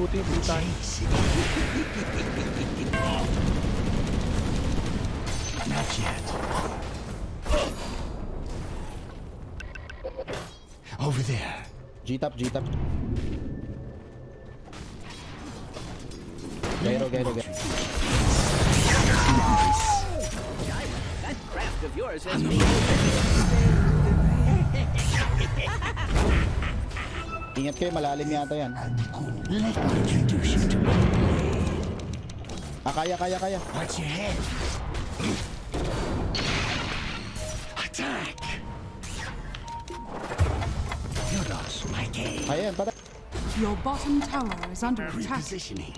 Buti, butan. Not yet. Over there. G-tap, G-tap. Gyro. That craft of yours has been... Ingat kayo, malalim yata yan. Let me introduce you to my blade. Kaya. Watch your head. Attack! You lost my game. Ayan, patay. Your bottom tower is under attack. Repositioning.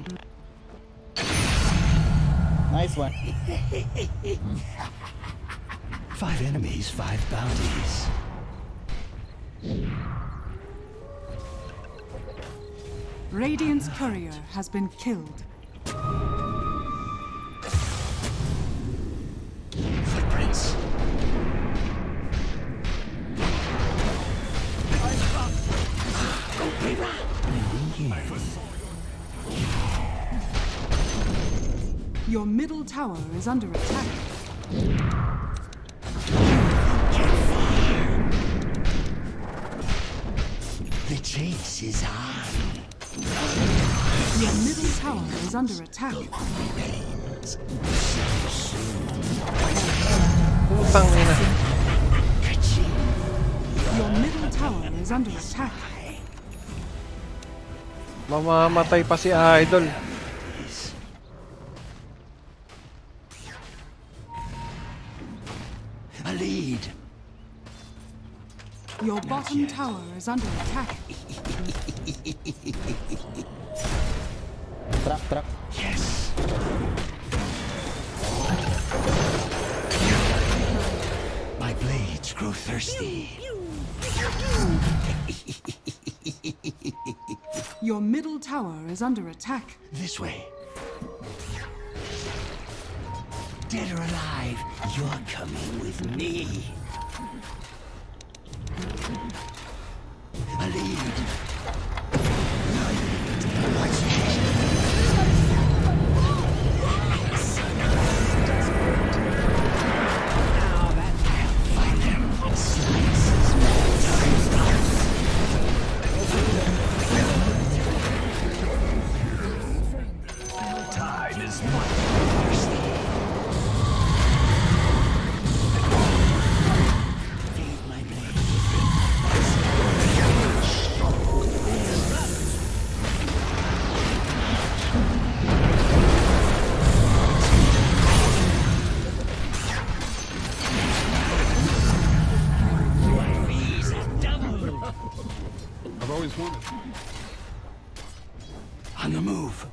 Nice one. 5 enemies, 5 bounties. Radiant's courier has been killed. Footprints. Your middle tower is under attack. The chase is on. Your middle tower is under attack. Putang ina. Your middle tower is under attack. Mamamatay pa si Idol. A lead. Your bottom tower is under attack. Truck. Yes. My blades grow thirsty. Your middle tower is under attack. This way. Dead or alive, you're coming with me. A lead. Watch your head. Now that I'll find them. Slices. Time is not thirsty. Feed my blade. I've always wanted. On the move.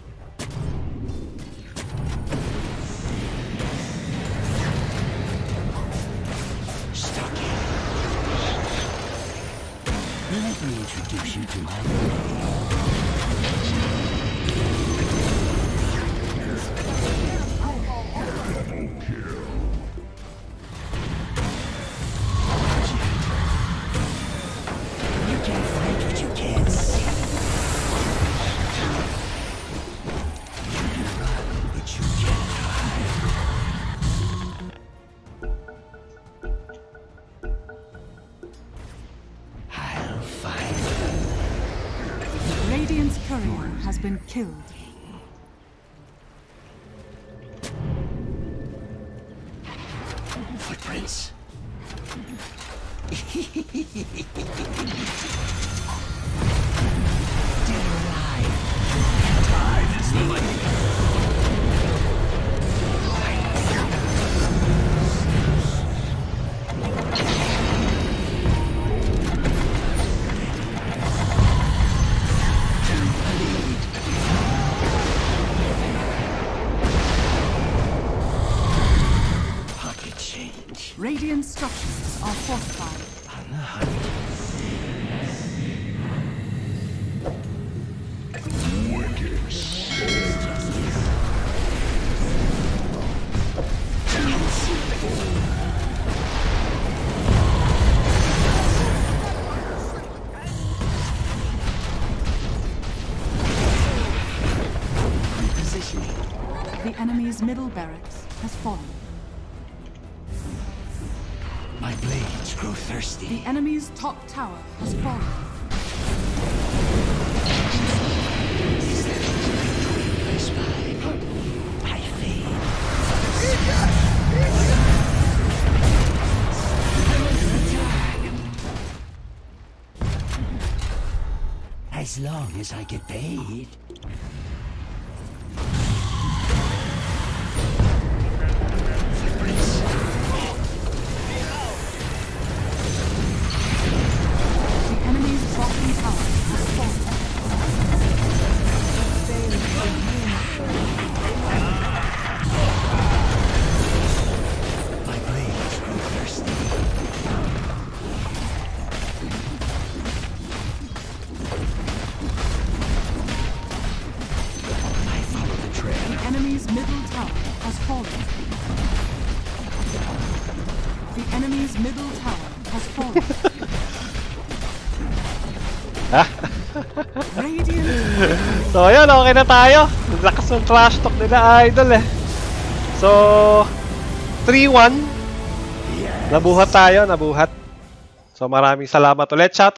Stuck in. Let me introduce you to my You can't fight what you can't see. But you can't hide. I'll find Radiant's courier has been killed. footprints. Dead or alive. Time is money. Pocket change. Radiant structures are fortified. On the hunt. middle barracks has fallen. My blades grow thirsty. The enemy's top tower has fallen. I spy. I fade. As long as I get paid. The enemy's bottom tower has fallen. My blades grow thirsty. I follow the trail. The enemy's middle tower has fallen. The enemy's middle tower has fallen. Radiant. So ayun, okay na tayo. Lakas ng trash talk nila idol eh. So 3-1. Nabuhat tayo, nabuhat. So maraming salamat ulit. Shout